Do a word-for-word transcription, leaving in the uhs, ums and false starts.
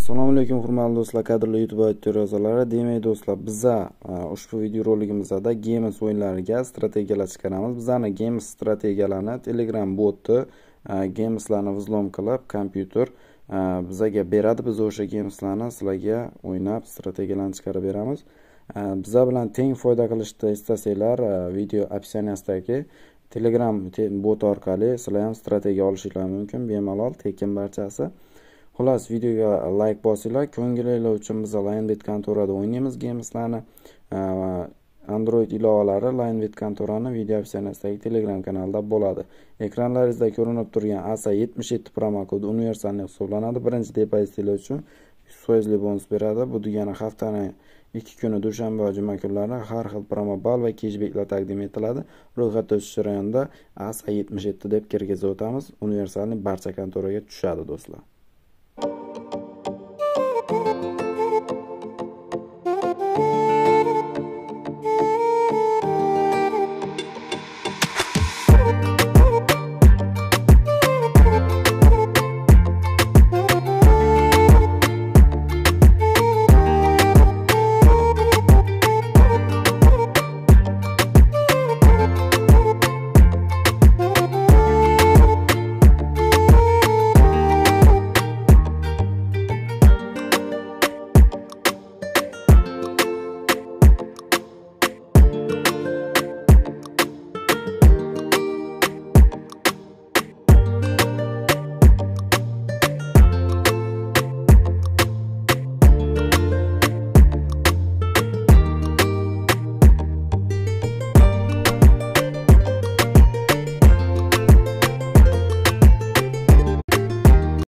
Assalomu alaykum hurmatli do'stlar, qadrli YouTube auditoriya a'zolari. Demak do'stlar, biza ushbu video roligimizda Games o'yinlariga strategiyalar chiqaramiz. Bizani Games strategiyalarini Telegram boti Gameslarni vzlom qilib, kompyuter bizaga beradi. Biz o'sha Gameslarni sizlarga o'ynab strategiyalarni chiqarib beramiz. Biza bilan teng foyda qilishni istasanglar, video opsiyasidagi Telegram bot orqali sizlar ham strategiya olishingiz mumkin, bemalol, tekin barchasi. Xullas, videoga like bosinglar. Ko'ngilinglar uchun biz Linebet kontorada o'ynaymiz Gameslarni. Android ilovalari Linebet kontorani video opsiyasidagi Telegram kanalida bo'ladi. Ekranlaringizda ko'rinib turgan A S A yetmish yetti promo kodi universalni hisoblanadi. Birinchi depozitinglar uchun yuz foiz bonus beradi. Bu degani haftaning ikki kuni dushanba va juma kunlari har xil promo ball va cashbacklar taqdim etiladi. Ro'yxatda o'tish jarayonida A S A yetmish yetti deb kirgizib o'tamiz. Universalning barcha kontoraga tushadi do'stlar.